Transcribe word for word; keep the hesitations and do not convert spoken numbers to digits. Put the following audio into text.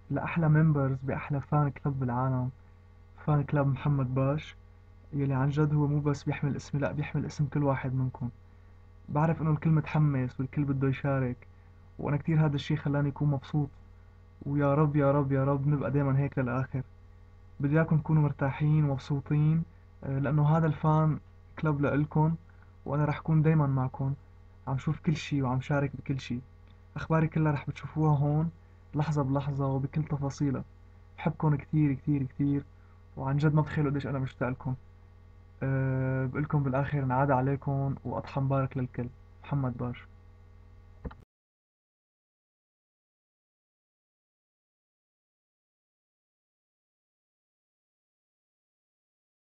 لأحلى ممبرز بأحلى فان كلب بالعالم، فان كلب محمد باش، يلي عن جد هو مو بس بيحمل اسمي، لا بيحمل اسم كل واحد منكم. بعرف انه الكل متحمس والكل بده يشارك، وانا كتير هذا الشي خلاني اكون مبسوط. ويا رب يا رب يا رب نبقى دايما هيك للآخر. بدي اياكم تكونوا مرتاحين ومبسوطين، آه، لانه هذا الفان كلب لإلكن، وانا رح اكون دايما معكم، عم شوف كل شي وعم شارك بكل شي. اخباري كلها رح بتشوفوها هون لحظة بلحظة وبكل تفاصيلها. بحبكم كتير كتير كتير، وعن جد ما بتخيلوا قديش انا مشتاق لكم. أه بقولكم بالاخر انعاد عليكم واضحى مبارك للكل. محمد باش.